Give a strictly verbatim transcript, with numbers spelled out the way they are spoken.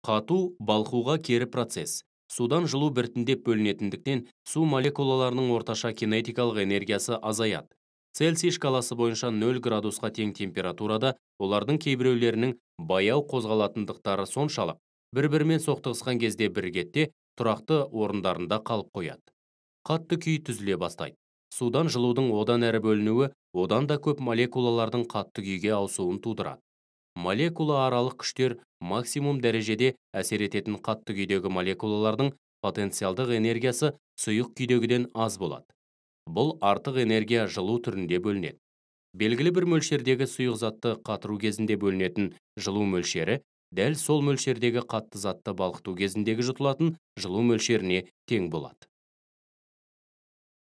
Қату балқуға кері процесс. Судан жылу біртіндеп бөлінетіндіктен су молекулаларының орташа кинетикалық энергиясы азаяды. Цельсий шкаласы бойынша нөл градусқа тең температурада олардың кейбіреулерінің баяу қозғалатындықтары соншалық, бір-бірімен соқтығысқан кезде біргетте тұрақты орындарында қалып қояды. Қатты күй түзіле бастайды. Судан жылудың одан әрі бөлінуі одан да көп молекулалардың қатты күйге ауысуын тудырады. Молекула аралық күштер максимум дәрежеде әсер ететін қатты күйдегі молекулалардың потенциалдық энергиясы сұйық күйдегіден аз болады. Бұл артық энергия жылу түрінде бөлінеді. Белгілі бір мөлшердегі сұйық затты қатыру кезінде бөлінетін жылу мөлшері дәл сол мөлшердегі қатты затты балқыту кезіндегі жұтылатын жылу мөлшеріне тең болады.